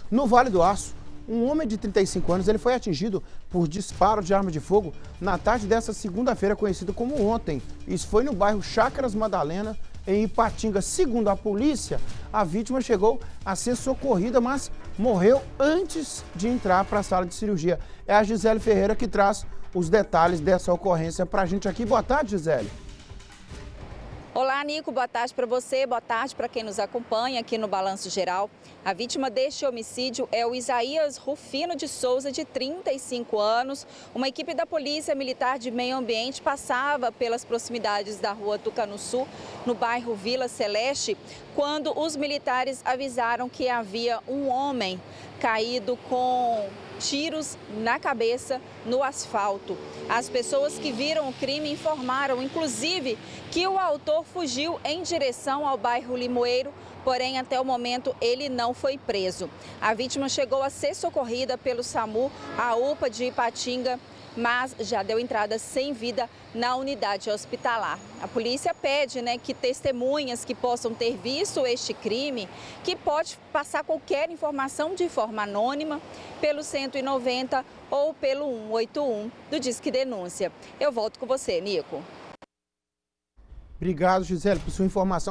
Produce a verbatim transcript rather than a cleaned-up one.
No Vale do Aço, um homem de trinta e cinco anos ele foi atingido por disparo de arma de fogo na tarde dessa segunda-feira, conhecido como ontem. Isso foi no bairro Chácaras Madalena, em Ipatinga. Segundo a polícia, a vítima chegou a ser socorrida, mas morreu antes de entrar para a sala de cirurgia. É a Gisele Ferreira que traz os detalhes dessa ocorrência para a gente aqui. Boa tarde, Gisele. Olá, Nico. Boa tarde para você, boa tarde para quem nos acompanha aqui no Balanço Geral. A vítima deste homicídio é o Isaías Rufino de Souza, de trinta e cinco anos. Uma equipe da Polícia Militar de Meio Ambiente passava pelas proximidades da rua Tucanuçu, no bairro Vila Celeste, quando os militares avisaram que havia um homem caído com tiros na cabeça no asfalto. As pessoas que viram o crime informaram, inclusive, que o autor fugiu em direção ao bairro Limoeiro, porém, até o momento, ele não foi preso. A vítima chegou a ser socorrida pelo SAMU, a UPA de Ipatinga, mas já deu entrada sem vida na unidade hospitalar. A polícia pede, né, que testemunhas que possam ter visto este crime, que pode passar qualquer informação de forma anônima pelo cento e noventa ou pelo cento e oitenta e um do Disque Denúncia. Eu volto com você, Nico. Obrigado, Gisele, por sua informação.